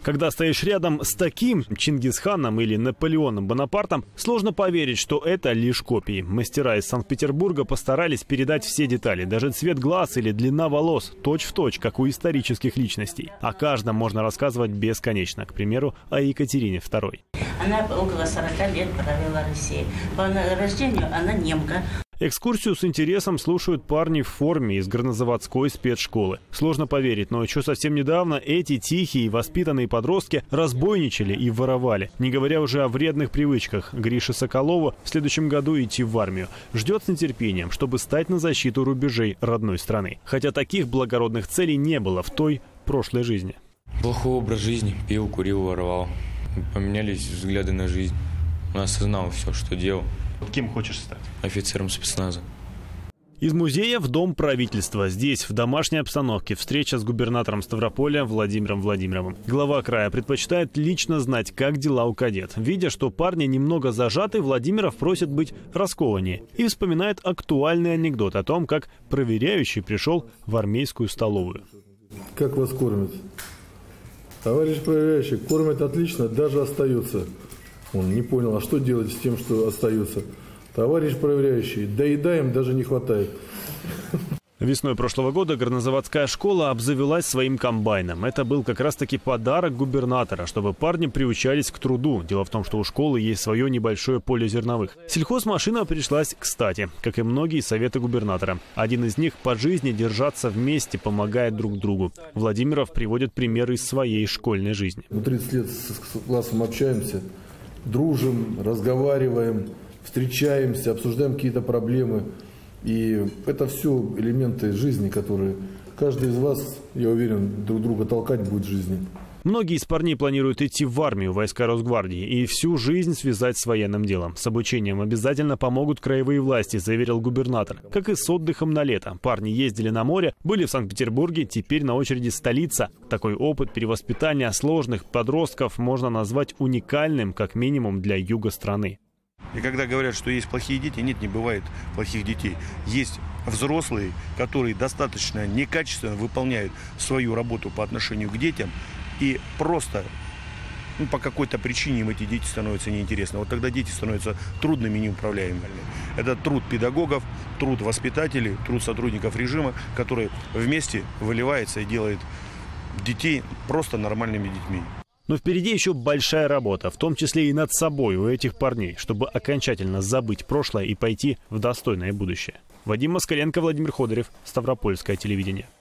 Когда стоишь рядом с таким Чингисханом или Наполеоном Бонапартом, сложно поверить, что это лишь копии. Мастера из Санкт-Петербурга постарались передать все детали, даже цвет глаз или длина волос, точь-в-точь, как у исторических личностей. О каждом можно рассказывать бесконечно, к примеру, о Екатерине II. Она около 40 лет правила Россией. По рождению она немка. Экскурсию с интересом слушают парни в форме из горнозаводской спецшколы. Сложно поверить, но еще совсем недавно эти тихие и воспитанные подростки разбойничали и воровали. Не говоря уже о вредных привычках. Грише Соколову в следующем году идти в армию. Ждет с нетерпением, чтобы стать на защиту рубежей родной страны. Хотя таких благородных целей не было в той прошлой жизни. Плохой образ жизни. Пил, курил, воровал. Поменялись взгляды на жизнь. Он осознал все, что делал. Кем хочешь стать? Офицером спецназа. Из музея в Дом правительства. Здесь, в домашней обстановке, встреча с губернатором Ставрополя Владимиром Владимировым. Глава края предпочитает лично знать, как дела у кадет. Видя, что парни немного зажаты, Владимиров просит быть раскованнее. И вспоминает актуальный анекдот о том, как проверяющий пришел в армейскую столовую. Как вас кормят? Товарищ проверяющий, кормят отлично, даже остается. Он не понял, а что делать с тем, что остается? Товарищ проверяющий, доедаем, даже не хватает. Весной прошлого года горнозаводская школа обзавелась своим комбайном. Это был как раз-таки подарок губернатора, чтобы парни приучались к труду. Дело в том, что у школы есть свое небольшое поле зерновых. Сельхозмашина пришлась кстати, как и многие советы губернатора. Один из них – по жизни держаться вместе, помогая друг другу. Владимиров приводит примеры из своей школьной жизни. Мы 30 лет с классом общаемся, дружим, разговариваем, встречаемся, обсуждаем какие-то проблемы. И это все элементы жизни, которые каждый из вас, я уверен, друг друга толкать будет в жизни. Многие из парней планируют идти в армию, войска Росгвардии, и всю жизнь связать с военным делом. С обучением обязательно помогут краевые власти, заверил губернатор. Как и с отдыхом на лето. Парни ездили на море, были в Санкт-Петербурге, теперь на очереди столица. Такой опыт перевоспитания сложных подростков можно назвать уникальным, как минимум, для юга страны. И когда говорят, что есть плохие дети, нет, не бывает плохих детей. Есть взрослые, которые достаточно некачественно выполняют свою работу по отношению к детям. И просто по какой-то причине им эти дети становятся неинтересны. Вот тогда дети становятся трудными и неуправляемыми. Это труд педагогов, труд воспитателей, труд сотрудников режима, который вместе выливается и делает детей просто нормальными детьми. Но впереди еще большая работа, в том числе и над собой у этих парней, чтобы окончательно забыть прошлое и пойти в достойное будущее. Вадим Москаленко, Владимир Ходырев, Ставропольское телевидение.